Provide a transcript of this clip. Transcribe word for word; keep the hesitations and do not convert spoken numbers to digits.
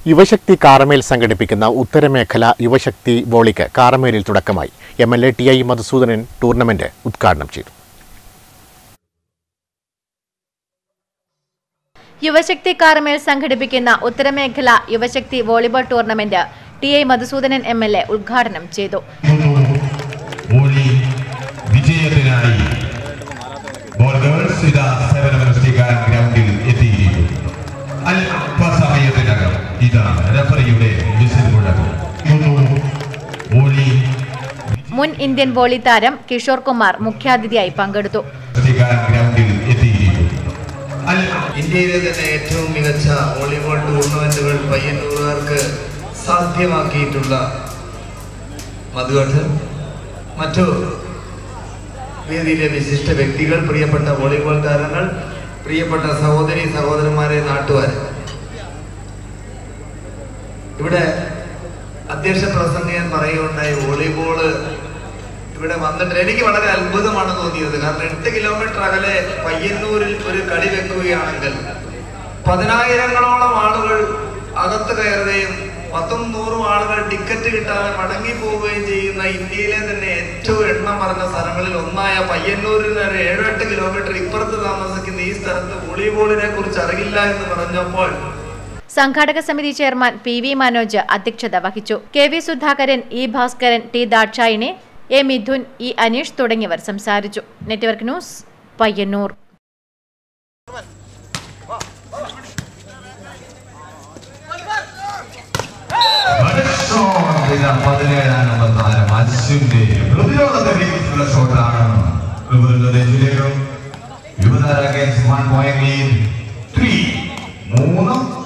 യുവശക്തി കാരമേൽ സംഘടിപ്പിക്കുന്ന ഉത്തരമേഖല യുവശക്തി വോളിക്ക് കാരമേലിൽ തുടക്കമായി. M L A T I Madhusoodanan tournament ഉദ്ഘാടനം ചെയ്തു. യുവശക്തി കാരമേൽ സംഘടിപ്പിക്കുന്ന ഉത്തരമേഖല Yuvashakti volleyball tournament T I Madhusoodanan M L A ഉദ്ഘാടനം ചെയ്തു. മുൻ ഇന്ത്യൻ വോളി താരം കിഷോർ കുമാർ മുഖ്യാതിഥിയായി പങ്കെടുത്തു. ഇന്ത്യയിലെ തന്നെ ഏറ്റവും മികച്ച വോളിബോൾ ടൂർണമെന്റുകൾ പയ്യന്നൂരുകാർക്ക് സാധ്യമാക്കിയിട്ടുള്ള മധുകഠൻ, മറ്റു വേദിയിലെ വിശിഷ്ട വ്യക്തികൾ, പ്രിയപ്പെട്ട വോളിബോൾ താരങ്ങൾ, പ്രിയപ്പെട്ട സഹോദരി സഹോദരന്മാരെ, നാട്ടുകാരെ, ഇവിടെ അധ്യക്ഷ പ്രസംഗം പറയുകയുണ്ടായി. വോളിബോള് ഇവിടെ വന്നിട്ട് എനിക്ക് വളരെ അത്ഭുതമാണ് തോന്നിയത്. കാരണം എട്ട് കിലോമീറ്റർ അകലെ പയ്യന്നൂരിൽ ഒരു കളി വെക്കുകയാണെങ്കിൽ പതിനായിരങ്ങളോളം ആളുകൾ അകത്ത് കയറുകയും പത്തും നൂറും ആളുകൾ ടിക്കറ്റ് കിട്ടാതെ മടങ്ങി പോവുകയും ചെയ്യുന്ന ഇന്ത്യയിലെ തന്നെ ഏറ്റവും എണ്ണം പറഞ്ഞ സ്ഥലങ്ങളിൽ ഒന്നായ പയ്യന്നൂരിൽ നിന്ന് ഏഴോ എട്ട് കിലോമീറ്റർ ഇപ്പുറത്ത് താമസിക്കുന്ന ഈ സ്ഥലത്ത് വോളിബോളിനെ കുറിച്ച് അറിയില്ല എന്ന് പറഞ്ഞപ്പോൾ സംഘാടക സമിതി ചെയർമാൻ പി വി മനോജ് അധ്യക്ഷത വഹിച്ചു. K V Sudhakaran, E Bhaskaran, T Dakshayani, A Mithun, E Aneesh തുടങ്ങിയവർ സംസാരിച്ചു. Network news, Payyanur. മൂന്ന്